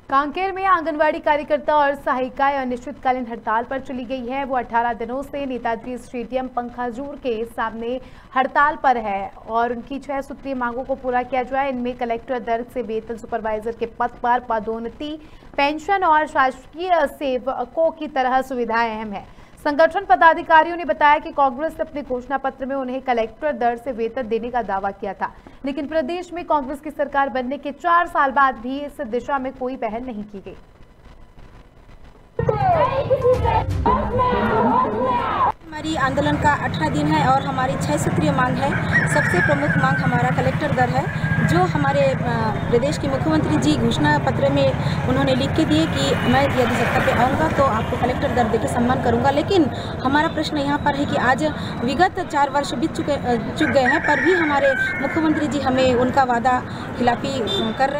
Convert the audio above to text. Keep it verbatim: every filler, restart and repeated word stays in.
कांकेर में आंगनवाड़ी कार्यकर्ता और सहायिकाएं अनिश्चितकालीन हड़ताल पर चली गई है। वो अठारह दिनों से नेताजी स्टेडियम पंखाजूर के सामने हड़ताल पर है और उनकी छह सूत्रीय मांगों को पूरा किया जाए। इनमें कलेक्टर दर्ज से वेतन, सुपरवाइजर के पद पर पदोन्नति, पेंशन और शासकीय सेवकों की तरह सुविधाएं अहम है। संगठन पदाधिकारियों ने बताया कि कांग्रेस ने अपने घोषणा पत्र में उन्हें कलेक्टर दर से वेतन देने का दावा किया था, लेकिन प्रदेश में कांग्रेस की सरकार बनने के चार साल बाद भी इस दिशा में कोई पहल नहीं की गई। हमारी आंदोलन का अठारह दिन है और हमारी छह सूत्रीय मांग है। सबसे प्रमुख मांग हमारा कलेक्टर दर है, जो हमारे प्रदेश के मुख्यमंत्री जी घोषणा पत्र में उन्होंने लिख के दिए कि मैं यदि सत्ता पे आऊँगा तो आपको कलेक्टर दर देकर सम्मान करूँगा। लेकिन हमारा प्रश्न यहाँ पर है कि आज विगत चार वर्ष बीत चुके चुक गए हैं, पर भी हमारे मुख्यमंत्री जी हमें उनका वादा खिलाफी कर रहे हैं।